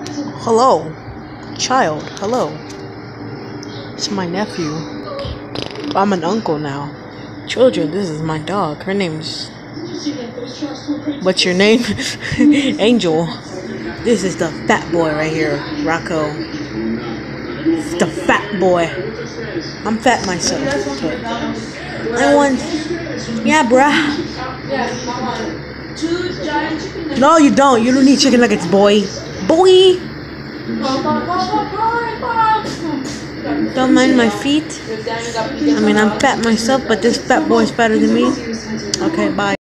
Hello, child. Hello. It's my nephew. I'm an uncle now. Children, this is my dog. Her name's... What's your name? Angel. This is the fat boy right here. Rocco. The fat boy. I'm fat myself. But I want... Yeah, bruh. No, you don't. You don't need chicken nuggets, boy. Boy! Don't mind my feet. I mean, I'm fat myself, but this fat boy's fatter than me. Okay, bye.